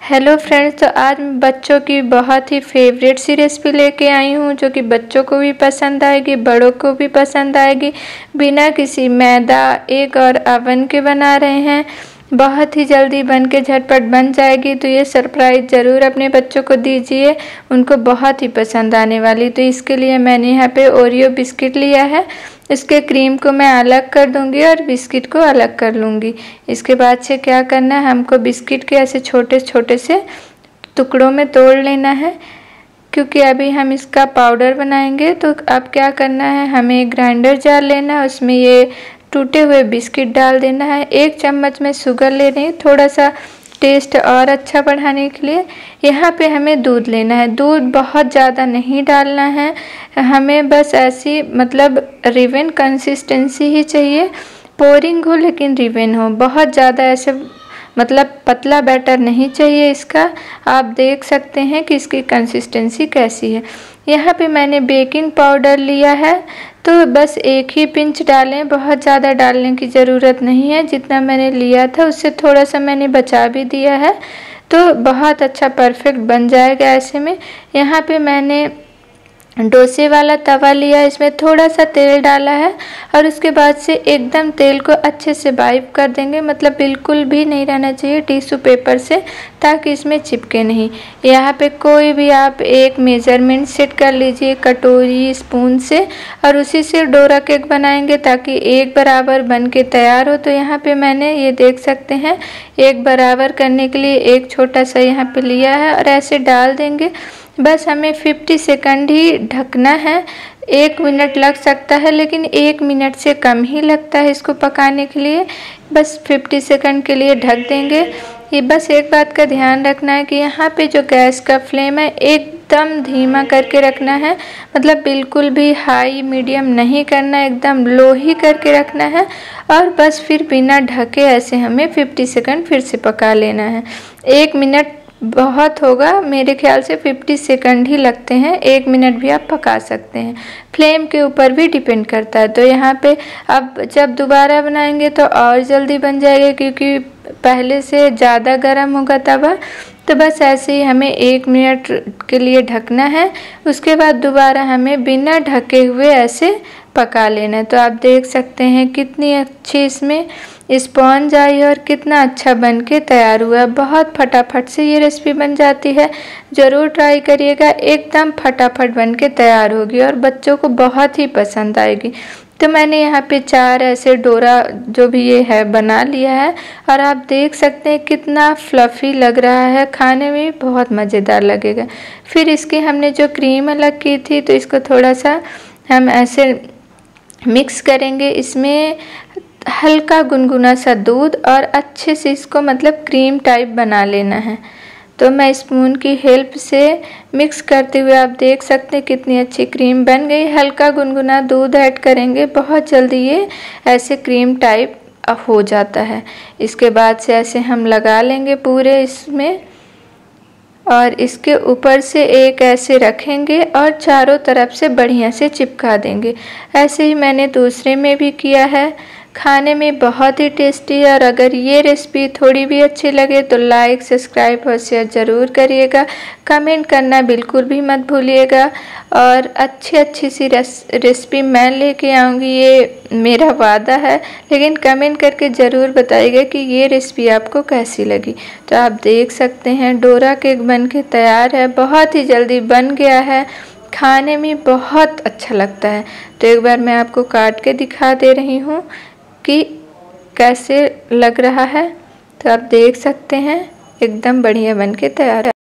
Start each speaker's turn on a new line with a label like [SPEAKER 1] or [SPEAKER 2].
[SPEAKER 1] Hello friends, तो आज मैं बच्चों की बहुत ही फेवरेट सी रेसिपी लेके आई हूँ जो कि बच्चों को भी पसंद आएगी, बड़ों को भी पसंद आएगी। बिना किसी मैदा, एग और अवन के बना रहे हैं। बहुत ही जल्दी बन के झटपट बन जाएगी। तो ये सरप्राइज़ ज़रूर अपने बच्चों को दीजिए, उनको बहुत ही पसंद आने वाली। तो इसके लिए मैंने यहाँ पे ओरियो बिस्किट लिया है। इसके क्रीम को मैं अलग कर दूंगी और बिस्किट को अलग कर लूँगी। इसके बाद से क्या करना है, हमको बिस्किट के ऐसे छोटे छोटे से टुकड़ों में तोड़ लेना है, क्योंकि अभी हम इसका पाउडर बनाएंगे। तो अब क्या करना है, हमें एक ग्राइंडर जार लेना है, उसमें ये टूटे हुए बिस्किट डाल देना है। 1 चम्मच में शुगर ले रही हूँ, थोड़ा सा टेस्ट और अच्छा बढ़ाने के लिए। यहाँ पे हमें दूध लेना है। दूध बहुत ज़्यादा नहीं डालना है, हमें बस ऐसी मतलब रिवेन कंसिस्टेंसी ही चाहिए। पोरिंग हो लेकिन रिवेन हो, बहुत ज़्यादा ऐसे मतलब पतला बैटर नहीं चाहिए इसका। आप देख सकते हैं कि इसकी कंसिस्टेंसी कैसी है। यहाँ पे मैंने बेकिंग पाउडर लिया है, तो बस 1 ही पिंच डालें, बहुत ज़्यादा डालने की ज़रूरत नहीं है। जितना मैंने लिया था उससे थोड़ा सा मैंने बचा भी दिया है, तो बहुत अच्छा परफेक्ट बन जाएगा ऐसे में। यहाँ पे मैंने डोसे वाला तवा लिया, इसमें थोड़ा सा तेल डाला है और उसके बाद से एकदम तेल को अच्छे से वाइप कर देंगे, मतलब बिल्कुल भी नहीं रहना चाहिए टिश्यू पेपर से, ताकि इसमें चिपके नहीं। यहाँ पे कोई भी आप एक मेज़रमेंट सेट कर लीजिए कटोरी स्पून से, और उसी से डोरा केक बनाएंगे ताकि एक बराबर बन के तैयार हो। तो यहाँ पे मैंने ये देख सकते हैं, एक बराबर करने के लिए एक छोटा सा यहाँ पे लिया है और ऐसे डाल देंगे। बस हमें 50 सेकंड ही ढकना है। 1 मिनट लग सकता है, लेकिन 1 मिनट से कम ही लगता है इसको पकाने के लिए। बस 50 सेकंड के लिए ढक देंगे। ये बस एक बात का ध्यान रखना है कि यहाँ पे जो गैस का फ्लेम है एकदम धीमा करके रखना है, मतलब बिल्कुल भी हाई मीडियम नहीं करना, एकदम लो ही करके रखना है। और बस फिर बिना ढके ऐसे हमें 50 सेकंड फिर से पका लेना है। 1 मिनट बहुत होगा, मेरे ख्याल से 50 सेकंड ही लगते हैं, 1 मिनट भी आप पका सकते हैं। फ्लेम के ऊपर भी डिपेंड करता है। तो यहाँ पे अब जब दोबारा बनाएंगे तो और जल्दी बन जाएगा, क्योंकि पहले से ज़्यादा गर्म होगा तवा। तो बस ऐसे ही हमें 1 मिनट के लिए ढकना है, उसके बाद दोबारा हमें बिना ढके हुए ऐसे पका लेना है। तो आप देख सकते हैं कितनी अच्छी इसमें स्पॉन्ज आई और कितना अच्छा बन के तैयार हुआ। बहुत फटाफट से ये रेसिपी बन जाती है, ज़रूर ट्राई करिएगा, एकदम फटाफट बन के तैयार होगी और बच्चों को बहुत ही पसंद आएगी। तो मैंने यहाँ पे 4 ऐसे डोरा जो भी ये है बना लिया है, और आप देख सकते हैं कितना फ्लफ़ी लग रहा है, खाने में बहुत मज़ेदार लगेगा। फिर इसकी हमने जो क्रीम अलग की थी, तो इसको थोड़ा सा हम ऐसे मिक्स करेंगे। इसमें हल्का गुनगुना सा दूध और अच्छे से इसको मतलब क्रीम टाइप बना लेना है। तो मैं स्पून की हेल्प से मिक्स करते हुए आप देख सकते हैं कितनी अच्छी क्रीम बन गई। हल्का गुनगुना दूध ऐड करेंगे, बहुत जल्दी ये ऐसे क्रीम टाइप हो जाता है। इसके बाद से ऐसे हम लगा लेंगे पूरे इसमें, और इसके ऊपर से एक ऐसे रखेंगे और चारों तरफ से बढ़िया से चिपका देंगे। ऐसे ही मैंने दूसरे में भी किया है। खाने में बहुत ही टेस्टी है, और अगर ये रेसिपी थोड़ी भी अच्छी लगे तो लाइक, सब्सक्राइब और शेयर ज़रूर करिएगा। कमेंट करना बिल्कुल भी मत भूलिएगा, और अच्छी सी रेसिपी मैं लेके आऊँगी, ये मेरा वादा है। लेकिन कमेंट करके ज़रूर बताइएगा कि ये रेसिपी आपको कैसी लगी। तो आप देख सकते हैं डोरा केक बन के तैयार है, बहुत ही जल्दी बन गया है, खाने में बहुत अच्छा लगता है। तो एक बार मैं आपको काट के दिखा दे रही हूँ कि कैसे लग रहा है। तो आप देख सकते हैं एकदम बढ़िया बन के तैयार है।